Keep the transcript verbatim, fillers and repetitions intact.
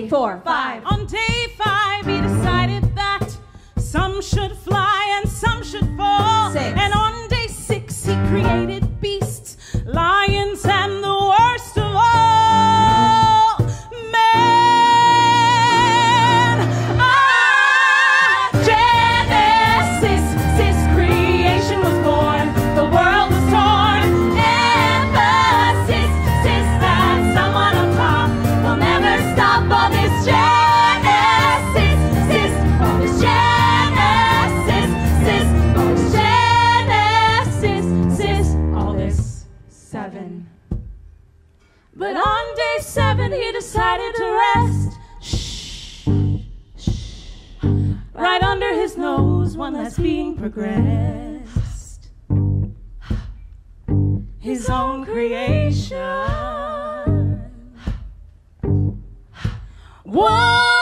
three, four, five. On day five, he decided that some should fly and some should fall. Six. And on day six, he created beasts, lions, and the worst of all, man. Ah, Genesis, sis, creation was born, the world was torn. Emphasis, sis, that someone up top will never stop all this Genesis, sis, all this Genesis, sis, all this Genesis, sis, all this seven. But on day seven, he decided to rest. Shh, shh. Right under his nose, one less being progressed. His own creation. One.